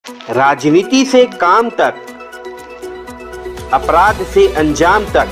राजनीति से काम तक, अपराध से अंजाम तक,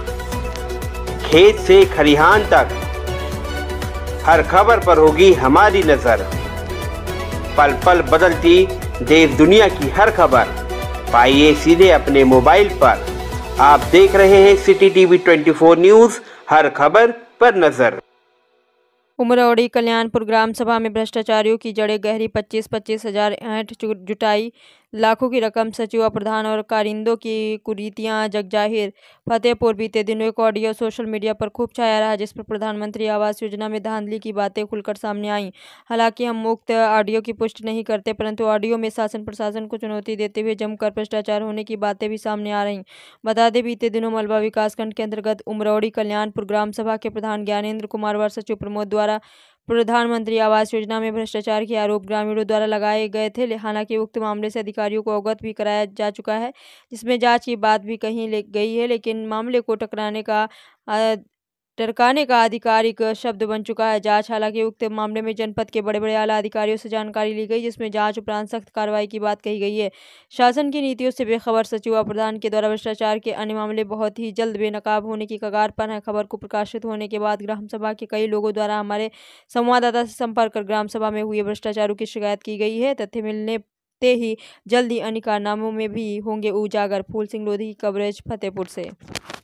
खेत से खलिहान तक, हर खबर पर होगी हमारी नजर। पल पल बदलती देश दुनिया की हर खबर पाइए सीधे अपने मोबाइल पर। आप देख रहे हैं सिटी टीवी 24 न्यूज, हर खबर पर नजर। उमरौड़ी कल्याणपुर ग्राम सभा में भ्रष्टाचारियों की जड़ें गहरी, 25-25 हजार ऐंठ जुटाई, लाखों की रकम सचिव व प्रधान और कारिंदों की कुरीतियां जगजाहिर। फतेहपुर बीते दिनों एक ऑडियो सोशल मीडिया पर खूब छाया रहा, जिस पर प्रधानमंत्री आवास योजना में धांधली की बातें खुलकर सामने आईं। हालांकि हम उक्त ऑडियो की पुष्टि नहीं करते, परंतु ऑडियो में शासन प्रशासन को चुनौती देते हुए जमकर भ्रष्टाचार होने की बातें भी सामने आ रही। बता दें, बीते दिनों मलबा विकासखंड के अंतर्गत उमरौड़ी कल्याणपुर ग्राम सभा के प्रधान ज्ञानेंद्र कुमार व सचिव प्रमोद द्वारा प्रधानमंत्री आवास योजना में भ्रष्टाचार के आरोप ग्रामीणों द्वारा लगाए गए थे। हालांकि उक्त मामले से अधिकारियों को अवगत भी कराया जा चुका है, जिसमें जांच की बात भी कही गई है, लेकिन मामले को टरकाने का आधिकारिक शब्द बन चुका है जांच। हालांकि उक्त मामले में जनपद के बड़े बड़े आला अधिकारियों से जानकारी ली गई, जिसमें जांच उपरांत सख्त कार्रवाई की बात कही गई है। शासन की नीतियों से बेखबर सचिव व प्रधान के द्वारा भ्रष्टाचार के अन्य मामले बहुत ही जल्द बेनकाब होने की कगार पर है। खबर को प्रकाशित होने के बाद ग्राम सभा के कई लोगों द्वारा हमारे संवाददाता से संपर्क कर ग्राम सभा में हुए भ्रष्टाचारों की शिकायत की गई है। तथ्य मिलने ते ही जल्द ही अन्य कारनामों में भी होंगे उजागर। फूल सिंह लोधी की कवरेज फतेहपुर से।